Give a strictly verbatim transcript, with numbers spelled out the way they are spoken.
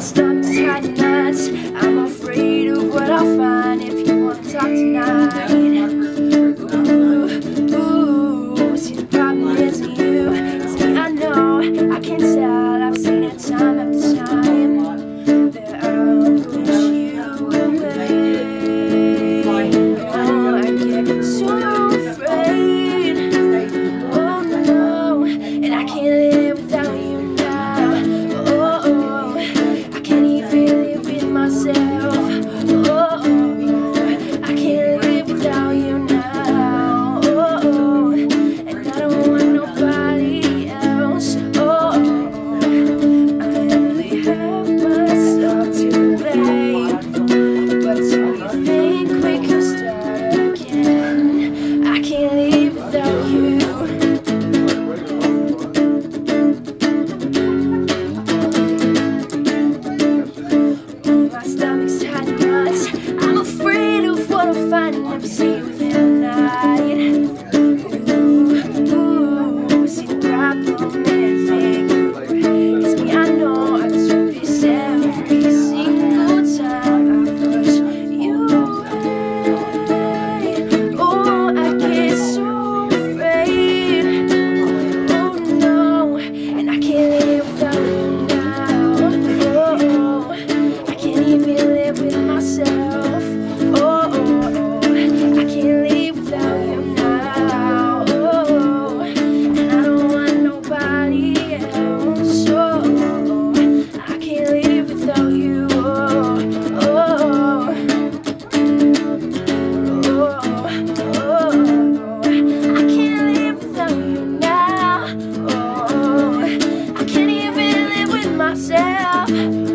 stomach's tight and nuts. I'm afraid of what I'll find if you want to talk tonight. Ooh, ooh, see the problem isn't you, it's me. I know, I can tell, I've seen it time after time, that I'll push you away. Oh, I get so afraid, oh no, and I can't live without you now. Oh, oh, I can't even live with myself. Oh, oh, I can't live without you now. Oh, oh, and I don't want nobody else. Oh, oh, I only have myself to blame. But do you think we can start again? I can't live without you. My stomach's tight and nuts. I'm afraid of what I'll find and never see you within a night. Ooh, ooh, see the problem is it's me. I know I deserve this every single time I push you away. Oh, I get so afraid. Oh no, and I can't live without you now. Oh, I can't even live with myself. Oh, oh, oh, I can't live without you now. Oh, and I don't want nobody else. Oh, I can't live without you. Oh, oh, oh, oh, I can't live without you now. Oh, I can't even live with myself.